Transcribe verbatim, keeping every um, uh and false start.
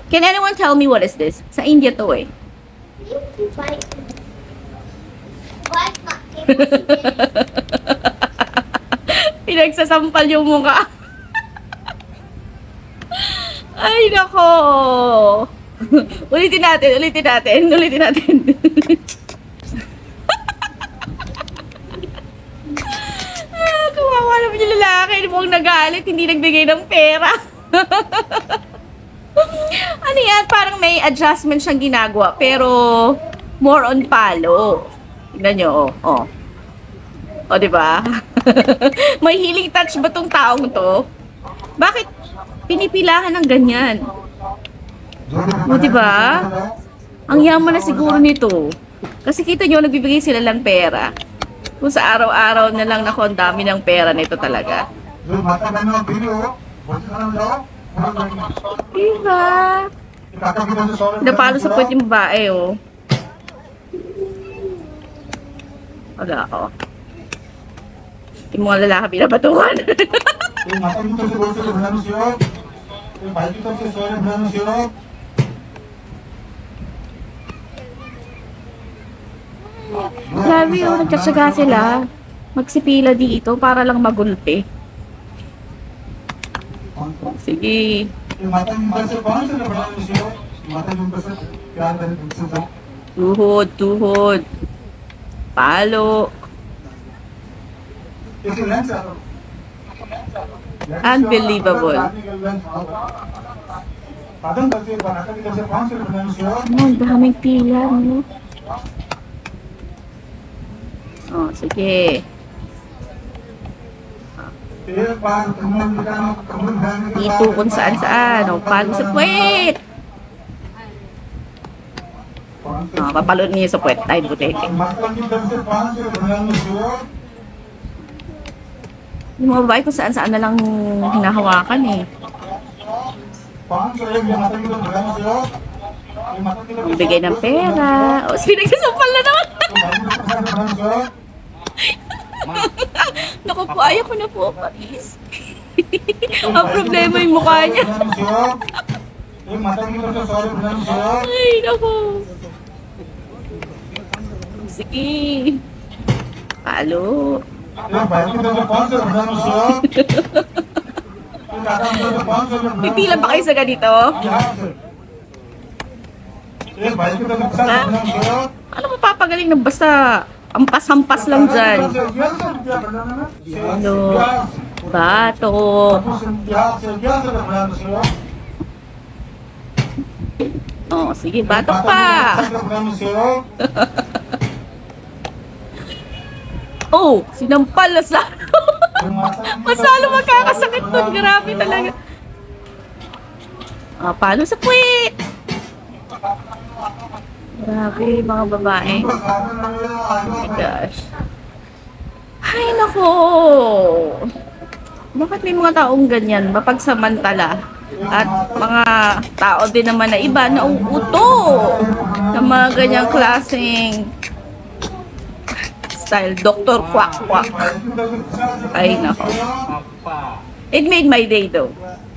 Can anyone tell me what is this? Sa India to eh. Pinagsasampal yung mukha. Ay, nako. Ulitin natin, ulitin natin, ulitin natin. Ah, kawawa naman yung lalaki. Mukhang nagalit, hindi nagbigay ng pera. Ano yan? Parang may adjustment siyang ginagawa, pero more on palo. Tignan nyo, oh. Oh, oh diba? May healing touch ba tong taong to? Bakit pinipilahan ng ganyan? O, diba? Ang yaman na siguro nito. Kasi kita nyo, nagbibigay sila lang pera. Kung sa araw-araw na lang nako, ang dami ng pera nito talaga. Diba? Napalo sa puwet yung babae, oh. Wala, oh. Yung mga lalaki binabatuhan. Grabe, oh. Nagtsatsaga sila. Magsipila dito para lang magulpi. Sige. Tuhod, tuhod. Palo. Unbelievable. Oh, ang daming pila, no? Oh, sige. Dito kung saan-saan. O, palo sa puwet. O, papalo niyo sa puwet. Ay, butete. Yung mga babae kung saan-saan na lang hinahawakan eh. Bigay ng pera. O, sinagsasampal na naman. Naku po, ayaw ko na po, Paris. Ang problema yung mukha niya. Ay, naku. Sige. Palo. Pipila ba kayo sa ganito? Ha? Ano mapapagaling ng basta ampas-hampas lang dyan? Ano? Bato. Oh, sige, bato pa. Oh, sinampal na sa... Masalo magkakasakit nun. Grabe talaga. Ah, palo sa puwet. Grabe, mga babae. Oh my gosh. Ay, nako. Bakit may mga taong ganyan? Mapagsamantala. At mga tao din naman na iba na uuto ng mga ganyang klaseng style. Doctor Quack Quack. Ay, nako. It made my day though.